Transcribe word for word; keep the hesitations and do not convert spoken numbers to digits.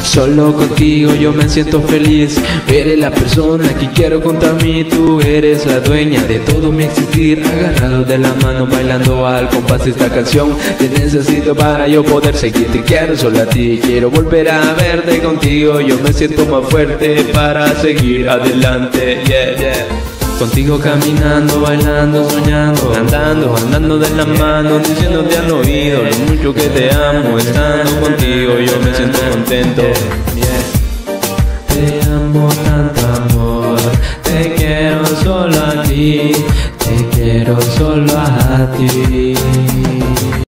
Solo contigo yo me siento feliz. Eres la persona que quiero contra mí. Tú eres la dueña de todo mi existir. Agarrados de la mano bailando al compás de esta canción. Te necesito para yo poder seguir. Te quiero solo a ti. Quiero volver a verte contigo. Yo me siento más fuerte para seguir adelante. Yeah, yeah. Contigo caminando, bailando, soñando, andando, andando de la mano, diciéndote al oído lo mucho que te amo. Estando contigo yo me siento contento. Yeah. Te amo tanto amor, te quiero solo a ti, te quiero solo a ti.